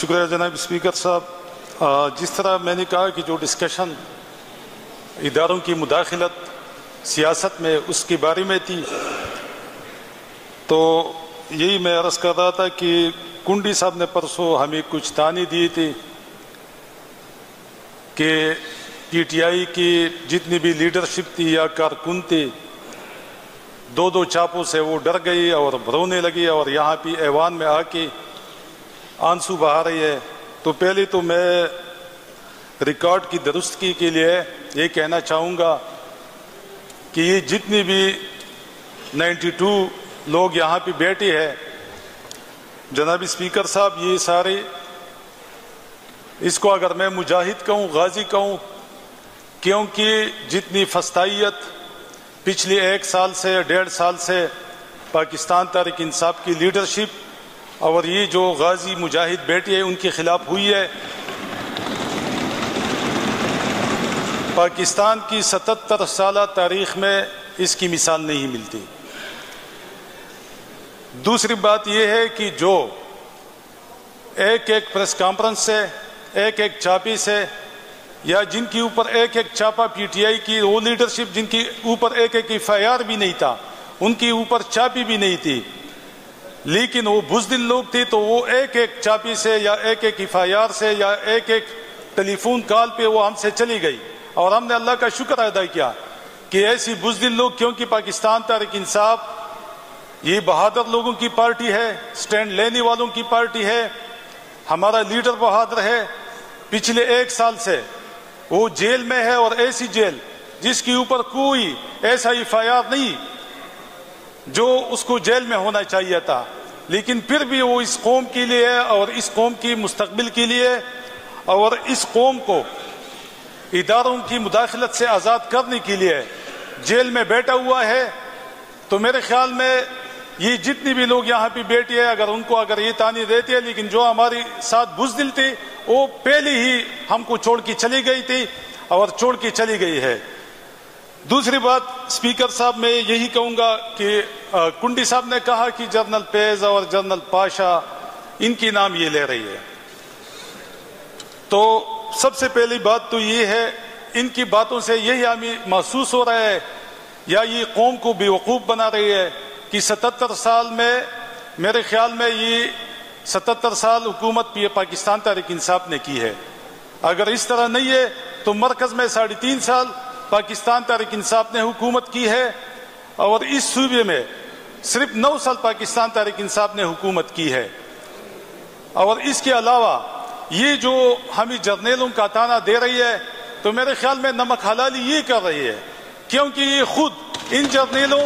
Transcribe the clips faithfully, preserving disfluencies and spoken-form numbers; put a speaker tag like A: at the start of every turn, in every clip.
A: شکریہ جناب اسپیکر صاحب. جس طرح میں نے کہا کہ جو ڈسکشن اداروں کی مداخلت سیاست میں اس کے بارے میں تھی، تو یہی میں عرض کر رہا تھا کہ کنڈی صاحب نے پرسوں ہمیں کچھ تانے دیے تھے کہ پی ٹی آئی کی جتنی بھی لیڈرشپ تھی یا کارکن تھے، دو دو چاپوں سے وہ ڈر گئی اور رونے لگی اور یہاں پہ ایوان میں آ کے آنسو بہا رہی ہے. تو پہلے تو میں ریکارڈ کی درستگی کے لیے یہ کہنا چاہوں گا کہ یہ جتنی بھی نائنٹی ٹو لوگ یہاں پہ بیٹھے ہیں جناب اسپیکر صاحب، یہ سارے اس کو اگر میں مجاہد کہوں، غازی کہوں، کیونکہ جتنی فستائیت پچھلے ایک سال سے ڈیڑھ سال سے پاکستان تحریک انصاف کی لیڈرشپ اور یہ جو غازی مجاہد بیٹھے ہیں ان کے خلاف ہوئی ہے، پاکستان کی ستتر سالہ تاریخ میں اس کی مثال نہیں ملتی. دوسری بات یہ ہے کہ جو ایک ایک پریس کانفرنس سے، ایک ایک چاپی سے، یا جن کے اوپر ایک ایک چاپا پی ٹی آئی کی وہ لیڈرشپ جن کے اوپر ایک ایک ایف آئی آر بھی نہیں تھا، ان کے اوپر چاپی بھی نہیں تھی، لیکن وہ بزدل لوگ تھے، تو وہ ایک ایک چاپی سے یا ایک ایک ایف آئی آر سے یا ایک ایک ٹیلی فون کال پہ وہ ہم سے چلی گئی. اور ہم نے اللہ کا شکر ادا کیا کہ ایسی بزدل لوگ، کیونکہ پاکستان تحریک انصاف یہ بہادر لوگوں کی پارٹی ہے، سٹینڈ لینے والوں کی پارٹی ہے، ہمارا لیڈر بہادر ہے. پچھلے ایک سال سے وہ جیل میں ہے، اور ایسی جیل جس کے اوپر کوئی ایسا ایف آئی آر نہیں جو اس کو جیل میں ہونا چاہیے تھا، لیکن پھر بھی وہ اس قوم کے لیے اور اس قوم کی مستقبل کے لیے اور اس قوم کو اداروں کی مداخلت سے آزاد کرنے کے لیے جیل میں بیٹھا ہوا ہے. تو میرے خیال میں یہ جتنی بھی لوگ یہاں پہ بیٹھے ہیں، اگر ان کو اگر یہ تانے دیتے ہیں، لیکن جو ہماری ساتھ بزدل تھی وہ پہلے ہی ہم کو چھوڑ کے چلی گئی تھی اور چھوڑ کے چلی گئی ہے. دوسری بات اسپیکر صاحب میں یہی کہوں گا کہ کنڈی صاحب نے کہا کہ جنرل پیز اور جنرل پاشا ان کی نام یہ لے رہی ہے. تو سب سے پہلی بات تو یہ ہے، ان کی باتوں سے یہی ہمیں محسوس ہو رہا ہے یا یہ قوم کو بیوقوف بنا رہی ہے کہ ستتر سال میں، میرے خیال میں یہ ستتر سال حکومت پاکستان تحریک انصاف نے کی ہے. اگر اس طرح نہیں ہے تو مرکز میں ساڑھے تین سال پاکستان تحریک انصاف نے حکومت کی ہے، اور اس صوبے میں صرف نو سال پاکستان تحریک انصاف نے حکومت کی ہے. اور اس کے علاوہ یہ جو ہمیں جرنیلوں کا تانا دے رہی ہے، تو میرے خیال میں نمک حلالی یہ کر رہی ہے، کیونکہ یہ خود ان جرنیلوں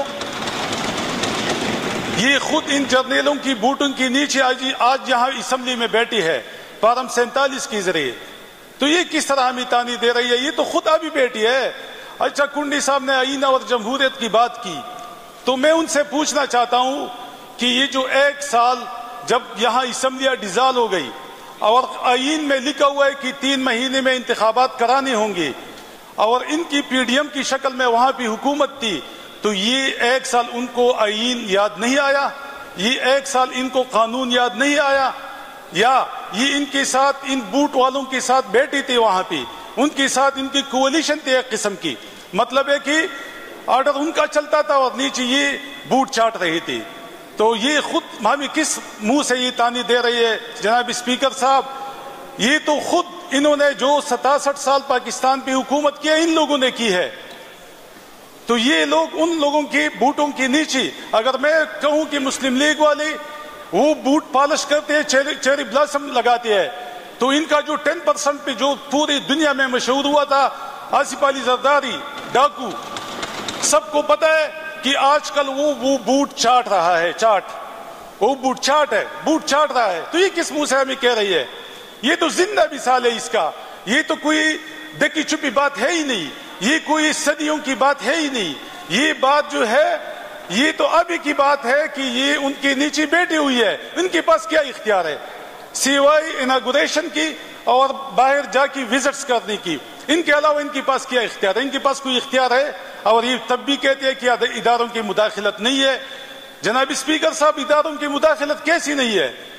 A: یہ خود ان جرنیلوں کی بوٹوں کے نیچے آج آج یہاں اسمبلی میں بیٹھی ہے فارم سینتالیس کے ذریعے. تو یہ کس طرح ہمیں تانی دے رہی ہے؟ یہ تو خود ابھی بیٹھی ہے. اچھا، کنڈی صاحب نے آئین اور جمہوریت کی بات کی، تو میں ان سے پوچھنا چاہتا ہوں کہ یہ جو ایک سال جب یہاں اسمبلیاں ڈیزال ہو گئی اور آئین میں لکھا ہوا ہے کہ تین مہینے میں انتخابات کرانے ہوں گے، اور ان کی پی ڈی ایم کی شکل میں وہاں پہ حکومت تھی، تو یہ ایک سال ان کو آئین یاد نہیں آیا؟ یہ ایک سال ان کو قانون یاد نہیں آیا؟ یا یہ ان کے ساتھ، ان بوٹ والوں کے ساتھ بیٹھی تھی وہاں پہ، ان کے ساتھ ان کی کولیشن تھی ایک قسم کی، مطلب ہے کہ آرڈر ان کا چلتا تھا اور نیچے یہ بوٹ چاٹ رہی تھی. تو یہ خود ہمیں کس منہ سے یہ تانی دے رہی ہے جناب اسپیکر صاحب؟ یہ تو خود انہوں نے جو ستاسٹھ سال پاکستان پہ حکومت کی ہے، ان لوگوں نے کی ہے. تو یہ لوگ ان لوگوں کی بوٹوں کے نیچے، اگر میں کہوں کہ مسلم لیگ والے وہ بوٹ پالش کرتے ہیں، چیری بلاسم لگاتے ہیں، تو ان کا جو ٹین پرسنٹ پہ جو پوری دنیا میں مشہور ہوا تھا، آصف علی زرداری ڈاکو، سب کو پتا ہے کہ آج کل وہ وہ بوٹ چاٹ رہا ہے، چاٹ وہ بوٹ چاٹ ہے، بوٹ چاٹ رہا ہے. تو یہ کس منہ سے ہمیں کہہ رہی ہے؟ یہ تو زندہ مثال ہے اس کا. یہ تو کوئی ڈکی چھپی بات ہے ہی نہیں، یہ کوئی صدیوں کی بات ہے ہی نہیں. یہ بات جو ہے یہ تو ابھی کی بات ہے کہ یہ ان کے نیچے بیٹھی ہوئی ہے. ان کے پاس کیا اختیار ہے سوائے اناگوریشن کی اور باہر جا کے وزٹس کرنے کی؟ ان کے علاوہ ان کے پاس کیا اختیار ہے؟ ان کے پاس کوئی اختیار ہے؟ اور یہ تب بھی کہتے ہیں کہ اداروں کی مداخلت نہیں ہے. جناب اسپیکر صاحب، اداروں کی مداخلت کیسی نہیں ہے؟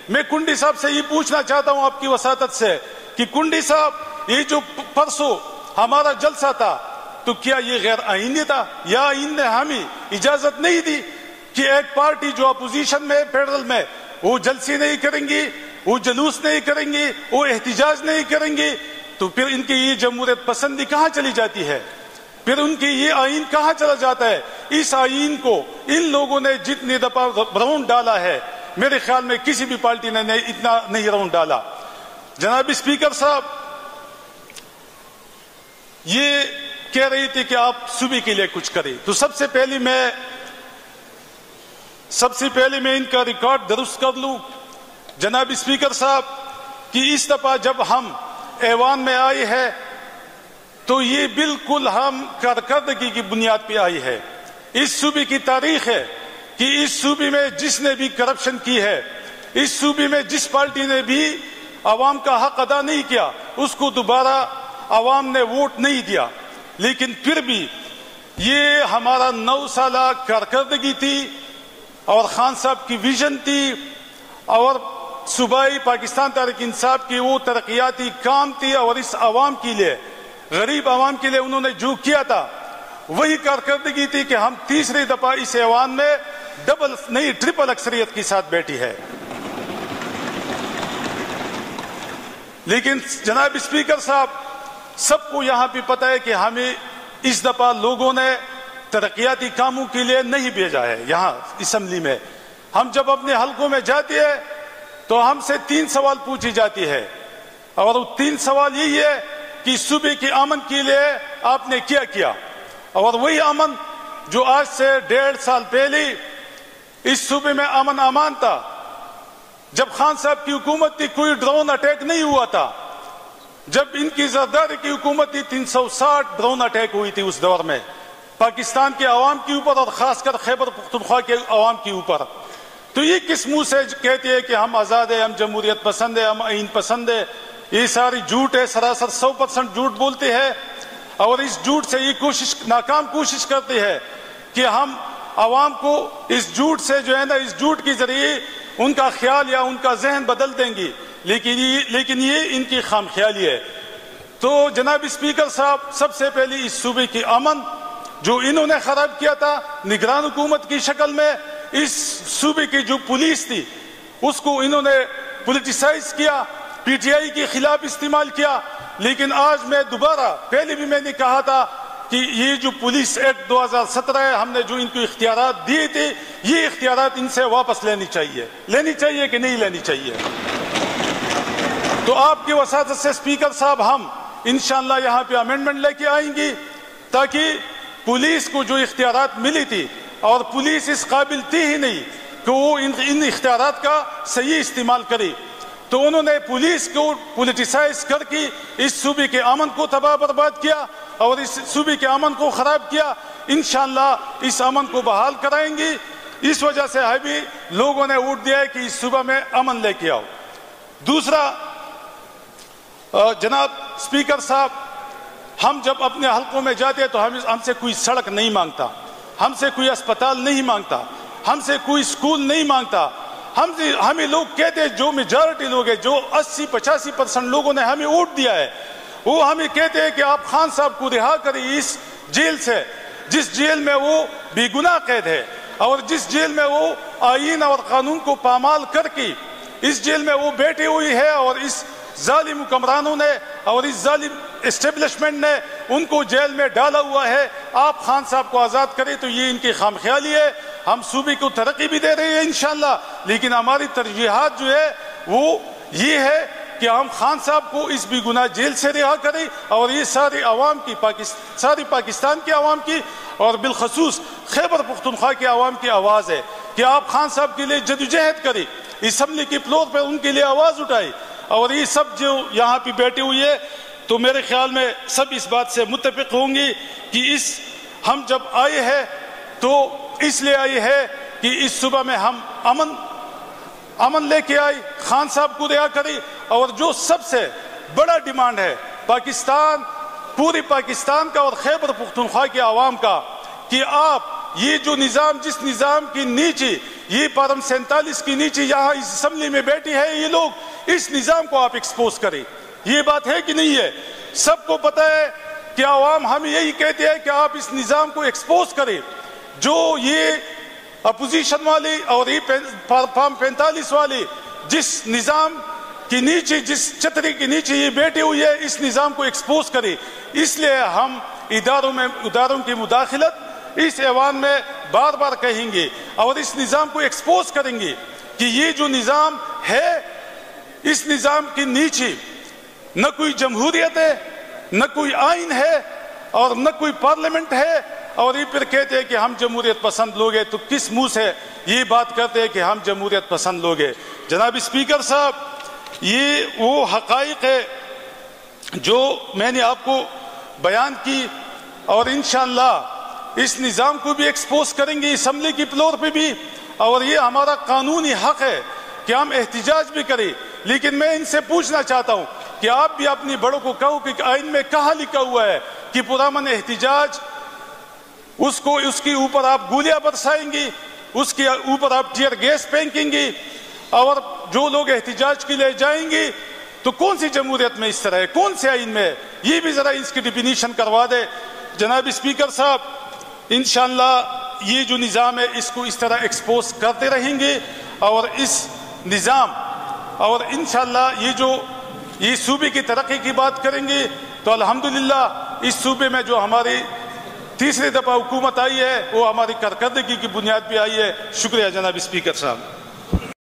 A: میں کنڈی صاحب سے یہ پوچھنا چاہتا ہوں آپ کی وساطت سے کہ کنڈی صاحب یہ جو پرسوں ہمارا جلسہ تھا تو کیا یہ غیر آئینی تھا یا آئین نے ہمیں اجازت نہیں دی کہ ایک پارٹی جو اپوزیشن میں فیڈرل میں وہ جلسے نہیں کریں گی, وہ جلوس نہیں کریں گی, وہ احتجاج نہیں کریں گی, تو پھر ان کی یہ جمہوریت پسندی کہاں چلی جاتی ہے؟ پھر ان کی یہ آئین کہاں چلا جاتا ہے؟ اس آئین کو ان لوگوں نے جتنی دفعہ راؤنڈ ڈالا ہے میرے خیال میں کسی بھی پارٹی نے اتنا نہیں راؤنڈ ڈالا. جناب اسپیکر صاحب, یہ کہہ رہی تھی کہ آپ صوبے کے لیے کچھ کریں, تو سب سے پہلے میں سب سے پہلے میں ان کا ریکارڈ درست کر لوں جناب اسپیکر صاحب کہ اس دفعہ جب ہم ایوان میں آئے ہیں تو یہ بالکل ہم کارکردگی کی بنیاد پہ آئی ہے. اس صوبے کی تاریخ ہے کہ اس صوبے میں جس نے بھی کرپشن کی ہے, اس صوبے میں جس پارٹی نے بھی عوام کا حق ادا نہیں کیا, اس کو دوبارہ عوام نے ووٹ نہیں دیا. لیکن پھر بھی یہ ہمارا نو سالہ کارکردگی تھی اور خان صاحب کی ویژن تھی اور صوبائی پاکستان تحریک انصاف کی وہ ترقیاتی کام تھی, اور اس عوام کے لیے, غریب عوام کے لیے انہوں نے جو کیا تھا وہی کارکردگی تھی کہ ہم تیسری دفعہ اس ایوان میں ڈبل نہیں ٹرپل اکثریت کے ساتھ بیٹھی ہے. لیکن جناب اسپیکر صاحب, سب کو یہاں پہ پتہ ہے کہ ہمیں اس دفعہ لوگوں نے ترقیاتی کاموں کے لیے نہیں بھیجا ہے. یہاں اسمبلی میں ہم جب اپنے حلقوں میں جاتے ہیں تو ہم سے تین سوال پوچھی جاتی ہے, اور وہ تین سوال یہی ہے کہ صوبے کے امن کے لیے آپ نے کیا کیا. اور وہی امن جو آج سے ڈیڑھ سال پہلے اس صوبے میں امن امان تھا, جب خان صاحب کی حکومت تھی کوئی ڈرون اٹیک نہیں ہوا تھا. جب ان کی زرداری کی حکومت تھی تین سو ساٹھ ڈرون اٹیک ہوئی تھی اس دور میں پاکستان کے عوام کے اوپر, اور خاص کر خیبر پختونخوا کے عوام کے اوپر. تو یہ کس منہ سے کہتے ہیں کہ ہم آزاد ہیں, ہم جمہوریت پسند ہے, ہم آئین پسند ہے؟ یہ ساری جھوٹ ہے, سراسر سو پرسنٹ جھوٹ بولتے ہیں, اور اس جھوٹ سے یہ کوشش ناکام کوشش کرتے ہیں کہ ہم عوام کو اس جھوٹ سے جو ہے نا, اس جھوٹ کے ذریعے ان کا خیال یا ان کا ذہن بدل دیں گی. لیکن یہ لیکن یہ ان کی خام خیالی ہے. تو جناب اسپیکر صاحب, سب سے پہلے اس صوبے کی امن جو انہوں نے خراب کیا تھا نگران حکومت کی شکل میں, اس صوبے کی جو پولیس تھی اس کو انہوں نے پولیٹیسائز کیا, پی ٹی آئی کے خلاف استعمال کیا. لیکن آج میں دوبارہ, پہلے بھی میں نے کہا تھا کہ یہ جو پولیس ایکٹ دو ہزار سترہ ہے, ہم نے جو ان کو اختیارات دیے تھے, یہ اختیارات ان سے واپس لینی چاہیے. لینی چاہیے کہ نہیں لینی چاہیے؟ تو آپ کی وساطت سے اسپیکر صاحب ہم انشاءاللہ یہاں پہ امینڈمنٹ لے کے آئیں گی تاکہ پولیس کو جو اختیارات ملی تھی, اور پولیس اس قابل تھی ہی نہیں کہ وہ ان اختیارات کا صحیح استعمال کرے, تو انہوں نے پولیس کو پولیٹیسائز کر کے اس صوبے کے امن کو تباہ برباد کیا اور اس صوبے کے امن کو خراب کیا. انشاءاللہ اس امن کو بحال کرائیں گے. اس وجہ سے ابھی لوگوں نے ووٹ دیا ہے کہ اس صوبہ میں امن لے کے آؤ. دوسرا جناب اسپیکر صاحب, ہم جب اپنے حلقوں میں جاتے ہیں تو ہم ہم سے کوئی سڑک نہیں مانگتا, ہم سے کوئی اسپتال نہیں مانگتا, ہم سے کوئی اسکول نہیں مانگتا. ہم ہمیں لوگ کہتے ہیں, جو میجارٹی لوگ ہیں, جو اسی پچاسی پرسنٹ لوگوں نے ہمیں ووٹ دیا ہے, وہ ہمیں کہتے ہیں کہ آپ خان صاحب کو رہا کریں اس جیل سے, جس جیل میں وہ بے گناہ قید ہے, اور جس جیل میں وہ آئین اور قانون کو پامال کر کے اس جیل میں وہ بیٹھی ہوئی ہے, اور اس ظالم حکمرانوں نے اور اس ظالم اسٹیبلشمنٹ نے ان کو جیل میں ڈالا ہوا ہے. آپ خان صاحب کو آزاد کریں تو یہ ان کی خام خیالی ہے. ہم صوبے کو ترقی بھی دے رہے ہیں انشاءاللہ, لیکن ہماری ترجیحات جو ہے وہ یہ ہے کہ ہم خان صاحب کو اس بے گناہ جیل سے رہا کریں, اور یہ ساری عوام کی پاکستان ساری پاکستان کی عوام کی اور بالخصوص خیبر پختونخوا کی عوام کی آواز ہے کہ آپ خان صاحب کے لیے جدوجہد کریں, اسمبلی کے فلور پہ ان کے لیے آواز اٹھائیں. اور یہ سب جو یہاں پہ بیٹھے ہوئی ہے, تو میرے خیال میں سب اس بات سے متفق ہوں گے کہ اس ہم جب آئے ہیں تو اس لیے آئے ہے کہ اس صوبہ میں ہم امن امن لے کے آئے, خان صاحب کو رہا کریں. اور جو سب سے بڑا ڈیمانڈ ہے پاکستان, پوری پاکستان کا اور خیبر پختونخوا کے عوام کا, کہ آپ یہ جو نظام, جس نظام کے نیچے یہ پارم سینتالیس کی نیچے یہاں اس اسمبلی میں بیٹھی ہے یہ لوگ، اس نظام کو آپ ایکسپوز کریں. یہ بات ہے کہ نہیں ہے؟ سب کو پتہ ہے کہ عوام ہم یہی کہتے ہیں کہ آپ اس نظام کو ایکسپوز کریں. جو یہ اپوزیشن والے اور یہ فارم پینتالیس والے جس نظام کے نیچے، جس چھتری کے نیچے یہ بیٹھے ہوئی ہے، اس نظام کو ایکسپوز کرے. اس لیے ہم اداروں میں اداروں کی مداخلت اس ایوان میں بار بار کہیں گے اور اس نظام کو ایکسپوز کریں گے کہ یہ جو نظام ہے، اس نظام کے نیچے نہ کوئی جمہوریت ہے، نہ کوئی آئین ہے اور نہ کوئی پارلیمنٹ ہے. اور یہ پھر کہتے ہیں کہ ہم جمہوریت پسند لوگ ہیں. تو کس منہ سے یہ بات کرتے ہیں کہ ہم جمہوریت پسند لوگ ہیں؟ جناب اسپیکر صاحب، یہ وہ حقائق ہے جو میں نے آپ کو بیان کی، اور انشاءاللہ اس نظام کو بھی ایکسپوز کریں گے اسمبلی کی فلور پہ بھی. اور یہ ہمارا قانونی حق ہے کہ ہم احتجاج بھی کریں. لیکن میں ان سے پوچھنا چاہتا ہوں کہ آپ بھی اپنی بڑوں کو کہو کہ آئین میں کہاں لکھا ہوا ہے کہ پرامن احتجاج اس کو اس کے اوپر آپ گولیاں برسائیں گے، اس کے اوپر آپ ٹیئر گیس پھینکیں گے، اور جو لوگ احتجاج کے لیے جائیں گے تو کون سی جمہوریت میں اس طرح ہے؟ کون سے آئین میں ہے؟ یہ بھی ذرا اس کی ڈیفینیشن کروا دے. جناب اسپیکر صاحب، انشاءاللہ یہ جو نظام ہے اس کو اس طرح ایکسپوز کرتے رہیں گے، اور اس نظام اور انشاءاللہ یہ جو یہ صوبے کی ترقی کی بات کریں گے تو الحمدللہ اس صوبے میں جو ہماری تیسری دفعہ حکومت آئی ہے وہ ہماری کارکردگی کی بنیاد پہ آئی ہے. شکریہ جناب اسپیکر صاحب.